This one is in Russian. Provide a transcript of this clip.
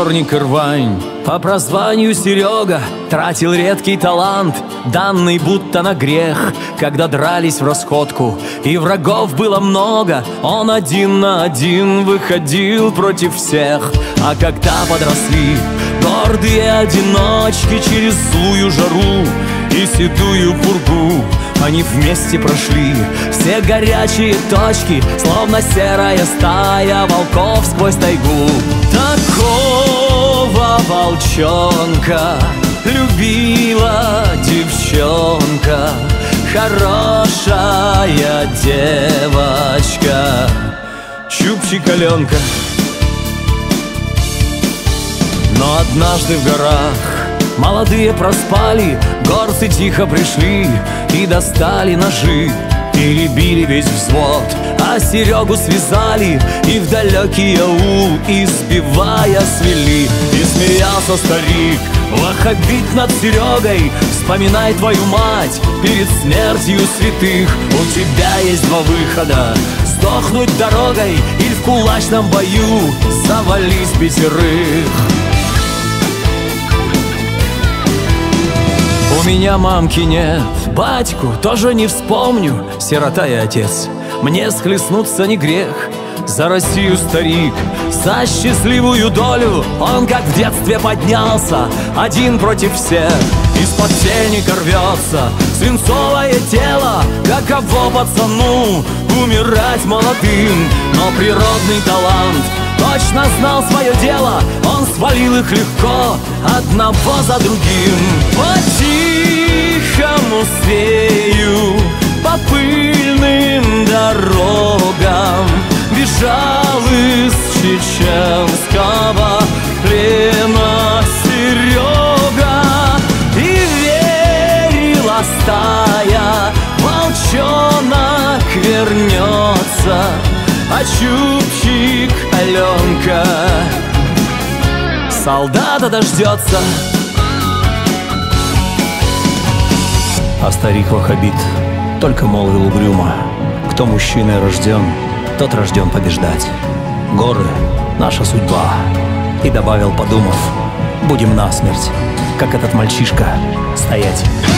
озорник и рвань. По прозванию Серега тратил редкий талант, данный будто на грех. Когда дрались в расходку и врагов было много, он один на один выходил против всех. А когда подросли гордые одиночки через злую жару и седую пургу, они вместе прошли все горячие точки, словно серая стая волков сквозь тайгу. Такого волчонка любила девчонка, хорошая девочка, Чупчик-Аленка. Но однажды в горах молодые проспали, горцы тихо пришли и достали ножи. Перебили весь взвод, а Серегу связали и в далекий аул, избивая, свели. И смеялся старик, ваххабит над Серегой: вспоминай твою мать перед смертью святых. У тебя есть два выхода: сдохнуть дорогой или в кулачном бою завались пятерых. У меня мамки нет, батьку тоже не вспомню. Сирота и отец, мне схлестнуться не грех. За Россию старик, за счастливую долю, он как в детстве поднялся один против всех. Из-под тельника рвется свинцовое тело, каково пацану умирать молодым. Но природный талант точно знал свое дело, он свалил их легко, одного за другим. По-тихому свею, по пыльным дорогам бежал из чеченского плена Серега. И верила стая, волчонок вернется, а Чупчик-Аленка солдата дождется. А старик-ваххабит только молвил угрюмо: кто мужчиной рожден, тот рожден побеждать. Горы — наша судьба. И добавил, подумав: будем насмерть, как этот мальчишка, стоять.